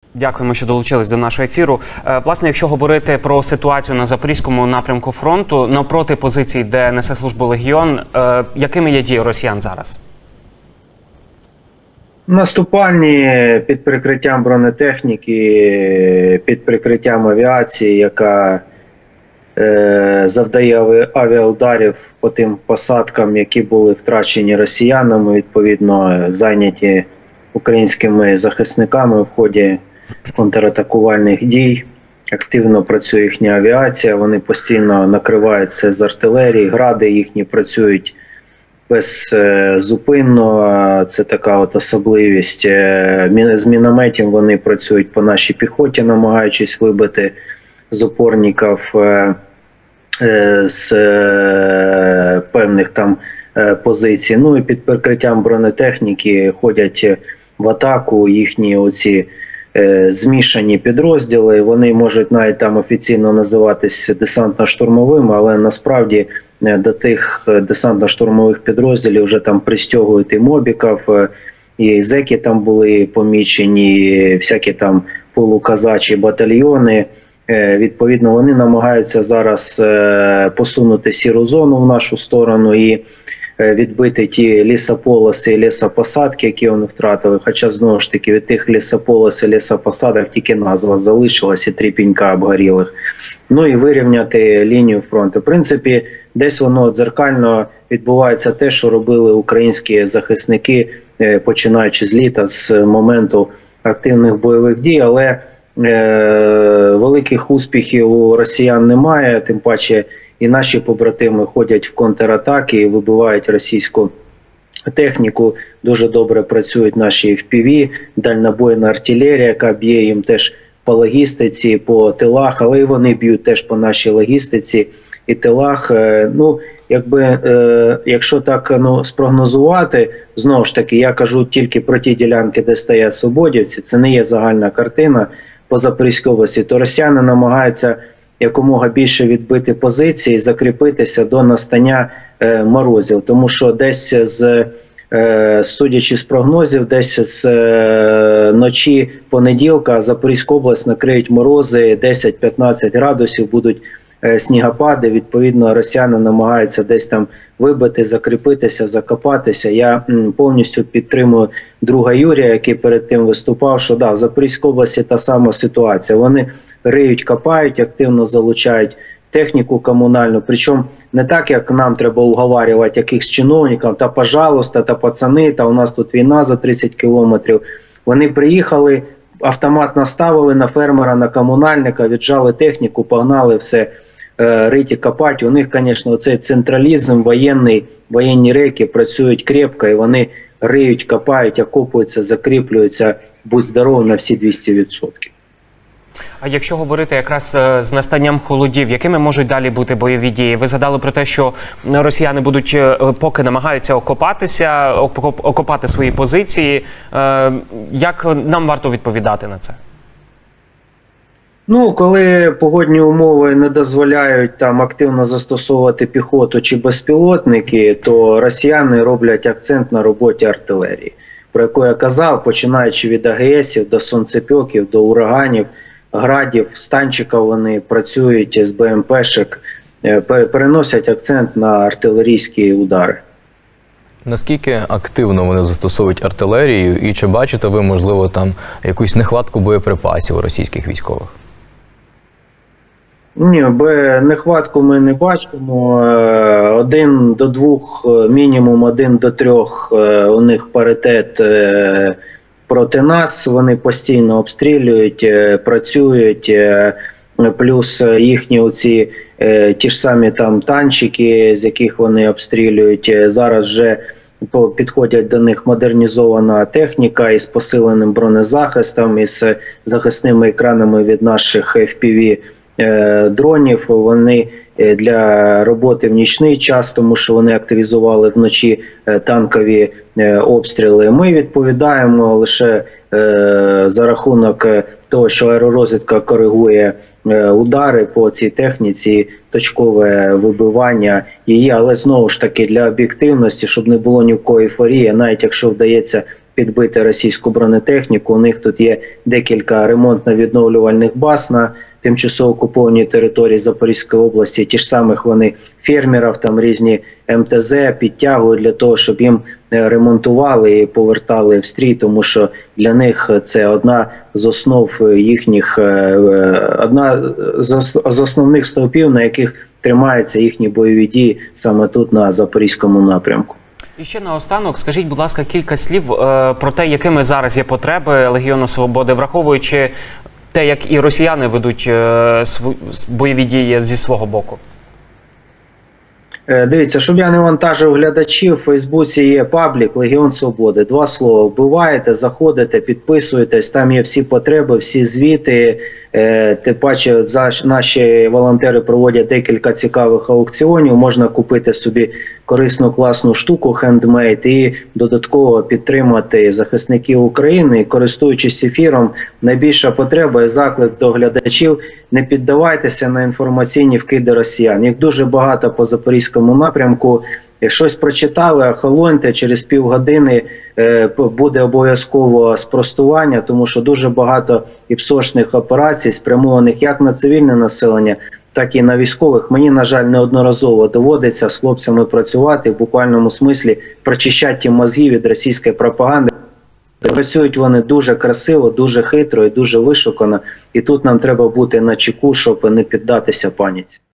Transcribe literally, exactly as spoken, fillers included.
Дякуємо, що долучились до нашого ефіру. Власне, якщо говорити про ситуацію на Запорізькому напрямку фронту, навпроти позицій, де несе службу Легіон, якими є дії росіян зараз? Наступальні під прикриттям бронетехніки, під прикриттям авіації, яка е, завдає авіаударів по тим посадкам, які були втрачені росіянами, відповідно зайняті українськими захисниками в ході контратакувальних дій. Активно працює їхня авіація, вони постійно накриваються з артилерії, гради їхні працюють беззупинно, це така от особливість. З мінометів вони працюють по нашій піхоті, намагаючись вибити з опорників з певних там позицій. Ну і під прикриттям бронетехніки ходять в атаку їхні оці змішані підрозділи. Вони можуть навіть там офіційно називатися десантно-штурмовими, але насправді до тих десантно-штурмових підрозділів вже там пристягують і мобіків, і зеки там були помічені, і всякі там полуказачі батальйони. Відповідно, вони намагаються зараз посунути сіру зону в нашу сторону і відбити ті лісополоси і лісопосадки, які вони втратили. Хоча, знову ж таки, від тих лісополос і лісопосадок тільки назва залишилась і три пінька обгорілих. Ну і вирівняти лінію фронту. В принципі, десь воно дзеркально відбувається те, що робили українські захисники, починаючи з літа, з моменту активних бойових дій, але е, великих успіхів у росіян немає, тим паче і наші побратими ходять в контратаки і вибивають російську техніку. Дуже добре працюють наші еф пі ві, дальнобойна артилерія, яка б'є їм теж по логістиці, по тилах, але і вони б'ють теж по нашій логістиці і тилах. Ну, якби, е, якщо так ну, спрогнозувати, знову ж таки, я кажу тільки про ті ділянки, де стоять свободівці, це не є загальна картина по Запорізькій області, то росіяни намагаються якомога більше відбити позиції, закріпитися до настання е, морозів. Тому що десь, з, е, судячи з прогнозів, десь з е, ночі понеділка Запорізьку область накриють морози десять-п'ятнадцять градусів, будуть е, снігопади. Відповідно, росіяни намагаються десь там вибити, закріпитися, закопатися. Я м, повністю підтримую друга Юрія, який перед тим виступав, що да, в Запорізькій області та сама ситуація. Вони риють, копають, активно залучають техніку комунальну. Причому не так, як нам треба уговарювати якихось чиновників, та пожалуйста, та пацани, та у нас тут війна за тридцять кілометрів. Вони приїхали, автомат наставили на фермера, на комунальника, віджали техніку, погнали все е, рити, копати. У них, звісно, цей централізм, воєнний, воєнні рейки працюють крепко, і вони риють, копають, окопуються, закріплюються, будь здоров, на всі двісті відсотків. А якщо говорити якраз з настанням холодів, якими можуть далі бути бойові дії? Ви згадали про те, що росіяни будуть, поки намагаються окопатися, окопати свої позиції. Як нам варто відповідати на це? Ну, коли погодні умови не дозволяють там активно застосовувати піхоту чи безпілотники, то росіяни роблять акцент на роботі артилерії, про яку я казав, починаючи від а ге есів до сонцепьоків, до ураганів, градів, станчиків, вони працюють з бе ем пешек, переносять акцент на артилерійські удари. Наскільки активно вони застосовують артилерію і чи бачите ви, можливо, там якусь нехватку боєприпасів у російських військових? Ні, нехватку ми не бачимо. Один до двох, мінімум один до трьох у них паритет проти нас. Вони постійно обстрілюють, працюють, плюс їхні оці ті ж самі там танчики, з яких вони обстрілюють. Зараз вже підходять до них модернізована техніка із посиленим бронезахистом, із захисними екранами від наших еф пі ві дронів. Вони для роботи в нічний час, тому що вони активізували вночі танкові обстріли. Ми відповідаємо лише за рахунок того, що аеророзвідка коригує удари по цій техніці, точкове вибивання її, але знову ж таки для об'єктивності, щоб не було ні в кої ейфорії, навіть якщо вдається підбити російську бронетехніку. У них тут є декілька ремонтно-відновлювальних баз на тимчасово окупованій території Запорізької області. Ті ж самих вони фермерів, там різні ем те зет підтягують для того, щоб їм ремонтували і повертали в стрій, тому що для них це одна з основ їхніх, одна з основних стовпів, на яких тримаються їхні бойові дії саме тут на Запорізькому напрямку. І ще наостанок, скажіть, будь ласка, кілька слів е, про те, якими зараз є потреби Легіону Свободи, враховуючи те, як і росіяни ведуть е, свої бойові дії зі свого боку. Дивіться, щоб я не вантажив глядачів, в Фейсбуці є паблік «Легіон Свободи». Два слова. Вбиваєте, заходите, підписуєтесь, там є всі потреби, всі звіти. Тим паче, наші волонтери проводять декілька цікавих аукціонів. Можна купити собі корисну, класну штуку, хендмейд, і додатково підтримати захисників України. І, користуючись ефіром, найбільша потреба і заклик до глядачів: не піддавайтеся на інформаційні вкиди росіян. Їх дуже багато по Запорізькому напрямку. Як щось прочитали, охолоньте, через півгодини е, буде обов'язково спростування, тому що дуже багато іпсошних операцій, спрямованих як на цивільне населення, так і на військових. Мені, на жаль, неодноразово доводиться з хлопцями працювати, в буквальному смислі прочищати ті мозги від російської пропаганди. Працюють вони дуже красиво, дуже хитро і дуже вишукано. І тут нам треба бути начеку, щоб не піддатися паніці.